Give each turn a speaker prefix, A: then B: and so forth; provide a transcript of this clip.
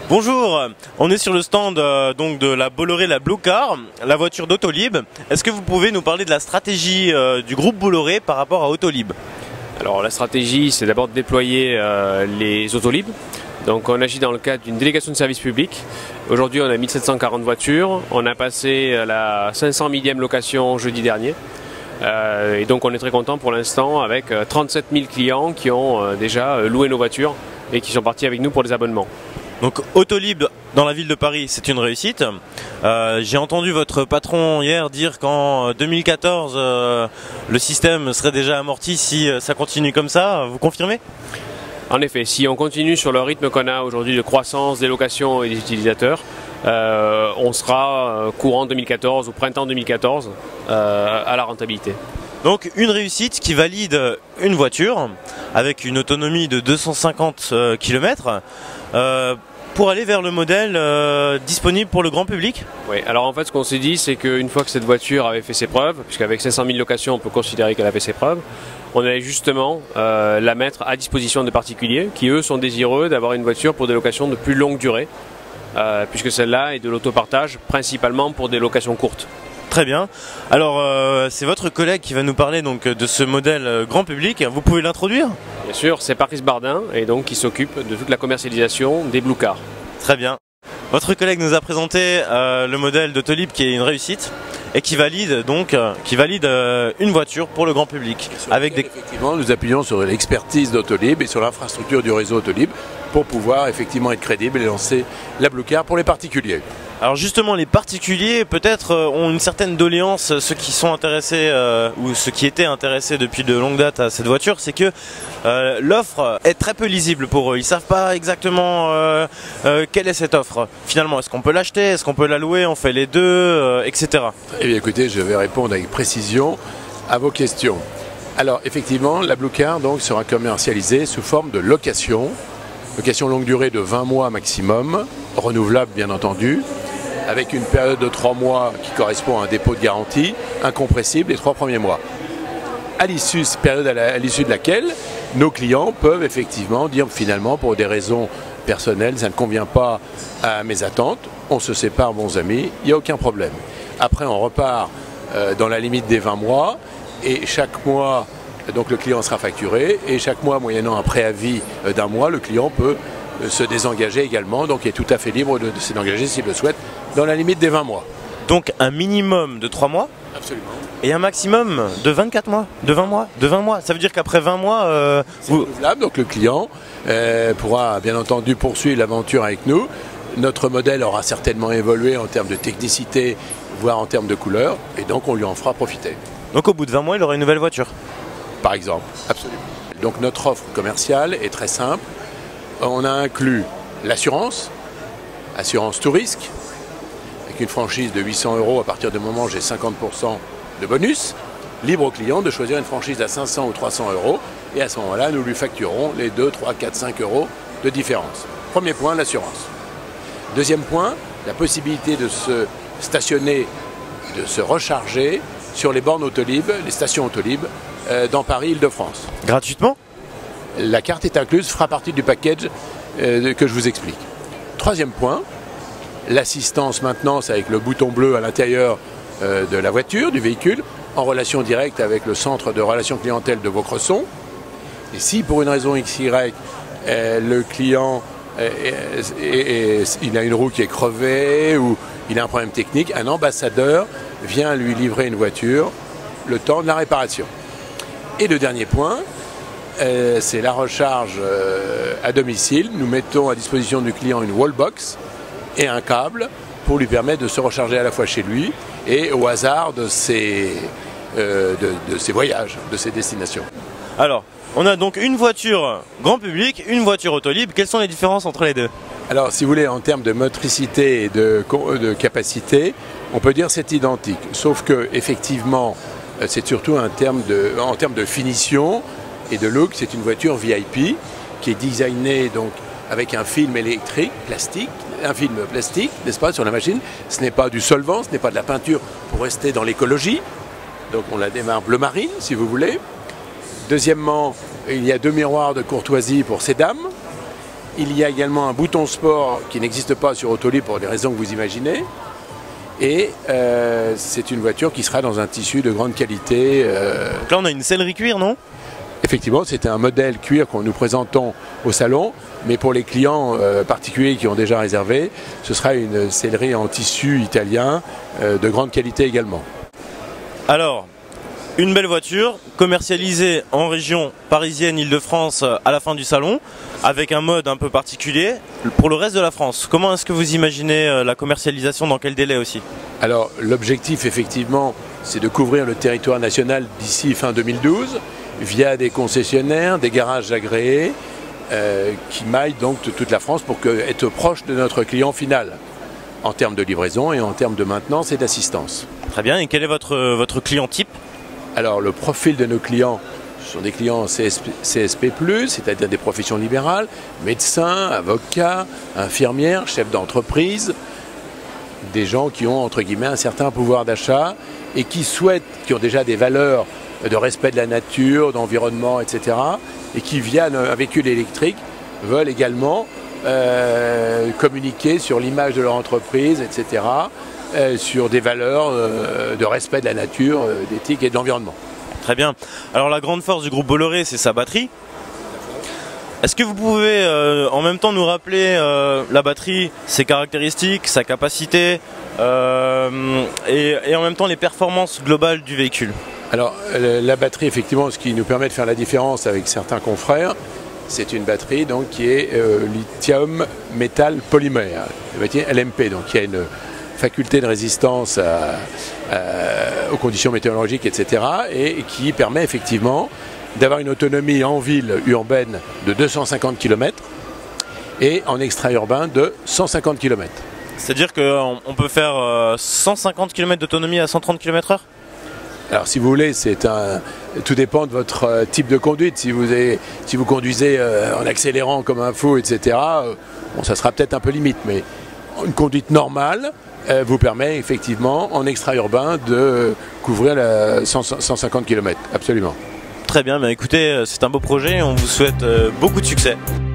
A: Bonjour, on est sur le stand donc de la Bolloré, la Blue Car, la voiture d'Autolib. Est-ce que vous pouvez nous parler de la stratégie du groupe Bolloré par rapport à Autolib?
B: Alors la stratégie, c'est d'abord de déployer les Autolib. Donc on agit dans le cadre d'une délégation de service public. Aujourd'hui on a 1740 voitures, on a passé la 500 millième location jeudi dernier. Et donc on est très content pour l'instant avec 37 000 clients qui ont déjà loué nos voitures et qui sont partis avec nous pour des abonnements.
A: Donc Autolib dans la ville de Paris, c'est une réussite. J'ai entendu votre patron hier dire qu'en 2014, le système serait déjà amorti si ça continue comme ça. Vous confirmez?
B: En effet, si on continue sur le rythme qu'on a aujourd'hui de croissance des locations et des utilisateurs, on sera courant 2014 ou printemps 2014 à la rentabilité.
A: Donc une réussite qui valide une voiture avec une autonomie de 250 km pour aller vers le modèle disponible pour le grand public.
B: Oui, alors en fait ce qu'on s'est dit c'est qu'une fois que cette voiture avait fait ses preuves, puisqu'avec 500 000 locations on peut considérer qu'elle a fait ses preuves, on allait justement la mettre à disposition de particuliers qui eux sont désireux d'avoir une voiture pour des locations de plus longue durée, puisque celle-là est de l'autopartage principalement pour des locations courtes.
A: Très bien. Alors c'est votre collègue qui va nous parler donc de ce modèle grand public. Vous pouvez l'introduire?
B: Bien sûr, c'est Patrice Bardin et donc qui s'occupe de toute la commercialisation des Blue Cars.
A: Très bien. Votre collègue nous a présenté le modèle d'Autolib qui est une réussite et qui valide donc une voiture pour le grand public.
C: Effectivement, nous appuyons sur l'expertise d'Autolib et sur l'infrastructure du réseau Autolib pour pouvoir effectivement être crédible et lancer la Blue Car pour les particuliers.
A: Alors justement, les particuliers peut-être ont une certaine doléance, ceux qui sont intéressés ou ceux qui étaient intéressés depuis de longue date à cette voiture, c'est que l'offre est très peu lisible pour eux. Ils ne savent pas exactement quelle est cette offre. Finalement, est-ce qu'on peut l'acheter, est-ce qu'on peut la louer, on fait les deux, etc.
C: Eh bien écoutez, je vais répondre avec précision à vos questions. Alors effectivement, la Blue Car donc, sera commercialisée sous forme de location longue durée de 20 mois maximum, renouvelable bien entendu, avec une période de 3 mois qui correspond à un dépôt de garantie, incompressible les 3 premiers mois. À l'issue de laquelle nos clients peuvent effectivement dire finalement pour des raisons personnelles, ça ne convient pas à mes attentes, on se sépare bons amis, il n'y a aucun problème. Après on repart dans la limite des 20 mois et chaque mois donc le client sera facturé et chaque mois moyennant un préavis d'un mois, le client peut se désengager également, donc il est tout à fait libre de se désengager s'il le souhaite dans la limite des 20 mois.
A: Donc un minimum de 3 mois?
C: Absolument.
A: Et un maximum de 24 mois, de 20 mois, de 20 mois. Ça veut dire qu'après 20 mois,
C: c'est renouvelable, donc le client pourra bien entendu poursuivre l'aventure avec nous. Notre modèle aura certainement évolué en termes de technicité, voire en termes de couleur, et donc on lui en fera profiter.
A: Donc au bout de 20 mois, il aura une nouvelle voiture?
C: Par exemple, absolument. Donc notre offre commerciale est très simple. On a inclus l'assurance, assurance tout risque, avec une franchise de 800 € à partir du moment où j'ai 50% de bonus. Libre au client de choisir une franchise à 500 ou 300 € et à ce moment-là, nous lui facturons les 2, 3, 4, 5 € de différence. Premier point, l'assurance. Deuxième point, la possibilité de se stationner, de se recharger sur les bornes Autolib, les stations Autolib, dans Paris, Île-de-France.
A: Gratuitement?
C: La carte est incluse, fera partie du package que je vous explique. Troisième point, l'assistance maintenance avec le bouton bleu à l'intérieur de la voiture, du véhicule, en relation directe avec le centre de relations clientèle de Vaucresson. Et si pour une raison XY, le client il a une roue qui est crevée ou il a un problème technique, un ambassadeur vient lui livrer une voiture le temps de la réparation. Et le dernier point, c'est la recharge à domicile. Nous mettons à disposition du client une wallbox et un câble pour lui permettre de se recharger à la fois chez lui et au hasard de ses voyages, de ses destinations.
A: Alors, on a donc une voiture grand public, une voiture Autolib. Quelles sont les différences entre les deux?
C: Alors, si vous voulez, en termes de motricité et de capacité, on peut dire que c'est identique. Sauf que, effectivement, c'est surtout en termes de finition et de look, c'est une voiture VIP qui est designée donc avec un film électrique, plastique, un film plastique, n'est-ce pas, sur la machine. Ce n'est pas du solvant, ce n'est pas de la peinture pour rester dans l'écologie. Donc on la démarre bleu marine, si vous voulez. Deuxièmement, il y a 2 miroirs de courtoisie pour ces dames. Il y a également un bouton sport qui n'existe pas sur Autolib pour des raisons que vous imaginez. Et c'est une voiture qui sera dans un tissu de grande qualité.
A: Donc là on a une sellerie cuir, non?
C: Effectivement, c'était un modèle cuir que nous présentons au salon, mais pour les clients particuliers qui ont déjà réservé, ce sera une sellerie en tissu italien de grande qualité également.
A: Alors, une belle voiture commercialisée en région parisienne, Île-de-France à la fin du salon, avec un mode un peu particulier. Pour le reste de la France, comment est-ce que vous imaginez la commercialisation, dans quel délai aussi?
C: Alors, l'objectif effectivement, c'est de couvrir le territoire national d'ici fin 2012, via des concessionnaires, des garages agréés, qui maillent donc toute la France pour être proche de notre client final, en termes de livraison et en termes de maintenance et d'assistance.
A: Très bien, et quel est votre client type?
C: Alors le profil de nos clients, ce sont des clients CSP+, c'est-à-dire des professions libérales, médecins, avocats, infirmières, chefs d'entreprise, des gens qui ont entre guillemets un certain pouvoir d'achat et qui ont déjà des valeurs de respect de la nature, d'environnement, etc. et qui via un véhicule électrique veulent également communiquer sur l'image de leur entreprise, etc. Sur des valeurs de respect de la nature, d'éthique et de l'environnement.
A: Très bien. Alors la grande force du groupe Bolloré, c'est sa batterie. Est-ce que vous pouvez en même temps nous rappeler la batterie, ses caractéristiques, sa capacité et en même temps les performances globales du véhicule? Alors
C: la batterie, effectivement, ce qui nous permet de faire la différence avec certains confrères, c'est une batterie donc, qui est lithium métal polymère, la batterie LMP, donc qui a une faculté de résistance aux conditions météorologiques, etc. et qui permet effectivement d'avoir une autonomie en ville urbaine de 250 km et en extra-urbain de 150 km.
A: C'est-à-dire qu'on peut faire 150 km d'autonomie à 130 km/h?
C: Alors si vous voulez, tout dépend de votre type de conduite. Si vous conduisez en accélérant comme un fou, etc., bon, ça sera peut-être un peu limite, mais une conduite normale vous permet effectivement en extra-urbain de couvrir 150 km, absolument.
A: Très bien, écoutez, c'est un beau projet, on vous souhaite beaucoup de succès.